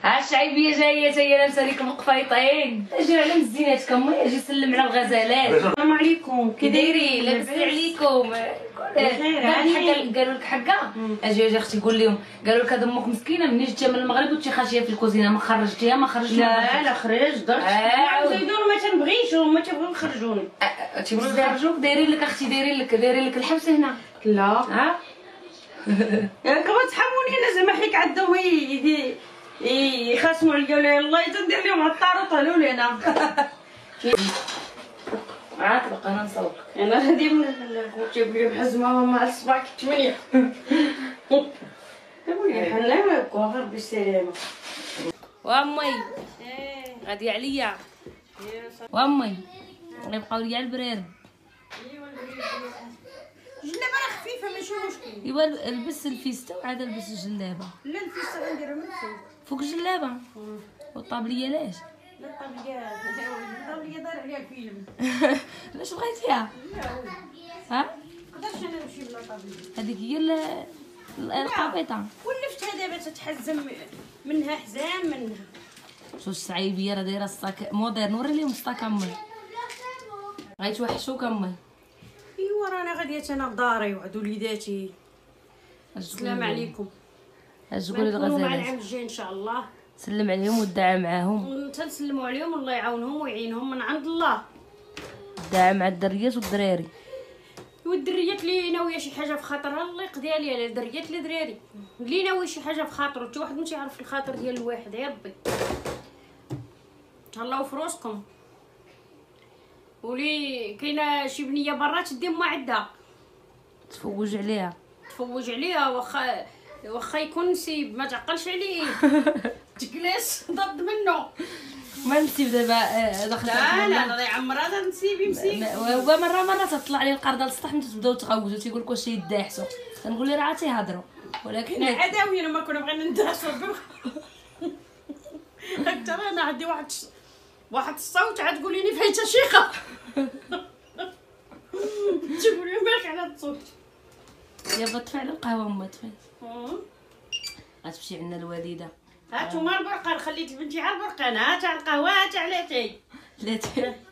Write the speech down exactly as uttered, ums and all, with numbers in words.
ها الشعيبيه جايه تا هي لابسه لكم القفيطين. اجي على مزيناتك امي، اجي سلم على الغزالات. السلام عليكم، كي دايرين؟ لاباس عليكم؟ بخير. قالوا لك حقا اجي اجي اختي قول لهم، قالوا لك هاد امك مسكينه منين جات من المغرب وانت خاشيه في الكوزينه، ما خرجتيها ما خرجتش؟ لا لا خرج درت زيدون ما تنبغيش وما تيبغيو يخرجوني. تيبغيو يخرجوك؟ دايرين لك اختي، دايرين لك دايرين لك الحبس هنا. لا ها كبغيو تحموني انا زعما حيت عندهم يخاصموا عليا ولا يلاه تندير لهم عطار وطالوا لينا. عاد بقى انا نصوت انا هادي من جاب لي حزمه مع الصباع ثمانية. قولي حنا غير بالسلامه. وامي غادي عليا وامي غيبقاو ليا البراري. جلابه راه خفيفه ماشي مشكل. ايوا لبس الفيستا وعاد لبس الجلابه. لا الفيستا غنديرها من فوق فوق الجلابه. والطابليه علاش؟ لا الطابليه الطابليه دار عليها الفيلم. علاش بغيتيها؟ ها نقدرش انا نمشي بلا طابليه. هذيك هي القبيطه. ولفتها دابا تتحزم منها حزام منها. شوف الشعيبيه راه دايره الصاك مودرن، وري لهم الصاك امي غيتوحشوك امي. ايوا رانا غاديه انا لداري وعند وليداتي. السلام عليكم. اش تقولي نكونوا مع الغزالات؟ العام الجاي ان شاء الله. سلم عليهم ودعا معاهم. تنسلموا عليهم الله يعاونهم ويعينهم من عند الله. دعا مع الدريات والدراري. والدريات اللي ناويه شي حاجه في خاطرها الله يقضيها ليها، لا دريات لا دراري اللي ناوي شي حاجه في خاطره. حتى واحد ما تيعرف الخاطر ديال الواحد، يا ربي تهلاو في روسكم. ولي كاينه شي بنيه برا تدي ما عندها تفوج عليها تفوج عليها، واخا واخا يكون نسيب ما تعقلش عليه. تجلس ضد منه. ما نسيب دابا داخل. لا لا لا يعمر هذا نسيبي مسيب. هو مره مره تطلع لي القرده للسطح نتا تبداو تغوتوا تيقول لك واش يداحسوا. كنقول لي راه تيهضروا ولكن حنا عداويه لما كنا بغينا ندرسوا. اكثر انا عندي واحد واحد الصوت عاد تقولي لي فايته شيخه. تقولي مالك على الصوت. يابا طفي على القهوه امي طفي. غتمشي عندنا الوالده. هاتوا ما البرقان خليت بنتي على البرقان. هات على القهوه هات على تاي. لا